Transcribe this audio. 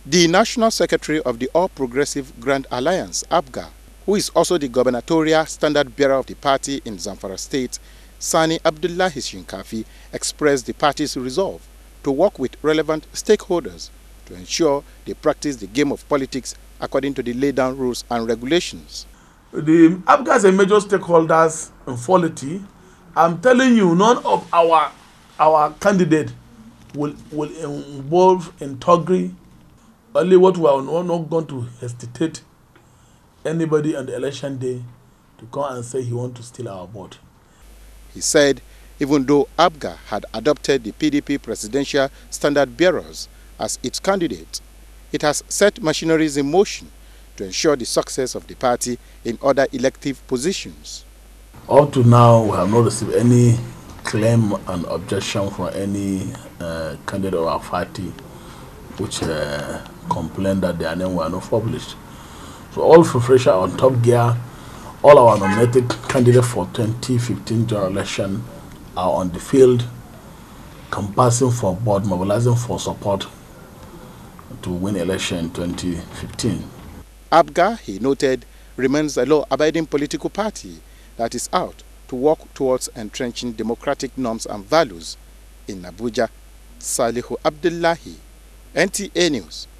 The National Secretary of the All Progressive Grand Alliance, APGA, who is also the gubernatorial standard-bearer of the party in Zamfara State, Sani Abdullahi Shinkafi, expressed the party's resolve to work with relevant stakeholders to ensure they practice the game of politics according to the laid-down rules and regulations. The APGA is a major stakeholders in polity. I'm telling you, none of our candidate will involve in thuggery. Only what we are not going to hesitate anybody on the election day to come and say he wants to steal our vote. He said even though APGA had adopted the PDP presidential standard-bearers as its candidate, it has set machineries in motion to ensure the success of the party in other elective positions. Up to now, we have not received any claim and objection from any candidate of our party which complained that their name were not published. So all preparation on top gear. All our nominated candidates for 2015 general election are on the field, campaigning for board, mobilizing for support to win election in 2015. APGA, he noted, remains a law-abiding political party that is out to work towards entrenching democratic norms and values in Abuja. Salihu Abdullahi, NTA News.